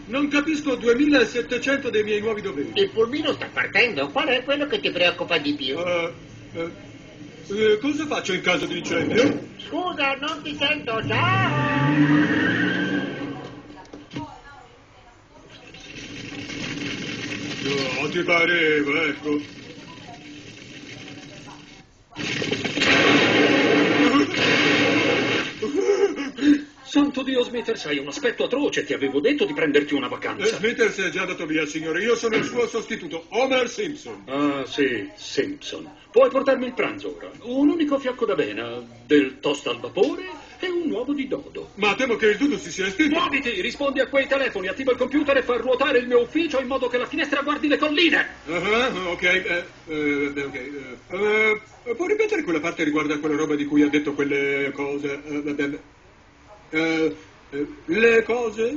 Non capisco 2700 dei miei nuovi doveri. Il pulmino sta partendo. Qual è quello che ti preoccupa di più? Cosa faccio in caso di incendio? Scusa, non ti sento. Ciao! No, ti pareva, ecco. Santo Dio, Smithers, hai un aspetto atroce. Ti avevo detto di prenderti una vacanza. Smithers è già andato via, signore. Io sono il suo sostituto, Homer Simpson. Ah, sì, Simpson. Puoi portarmi il pranzo ora. Un unico fiocco d'avena, del toast al vapore e un uovo di dodo. Ma temo che il dodo si sia estinto. Muoviti, rispondi a quei telefoni, attiva il computer e fa ruotare il mio ufficio in modo che la finestra guardi le colline. Ok. Può ripetere quella parte riguardo a quella roba di cui ha detto quelle cose? Le cose?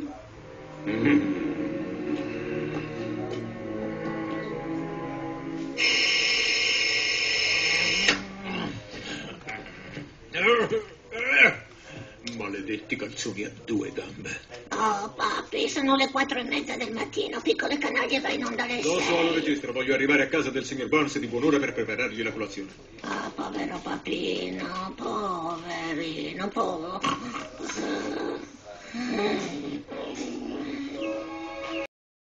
Maledetti calzoni a due gambe. Oh, papi, sono le 4:30 del mattino. Piccole canaglie, va in onda alle 6. Lo so, lo registro. Voglio arrivare a casa del signor Burns di buon'ora per preparargli la colazione. Oh, povero papino, poverino, povero.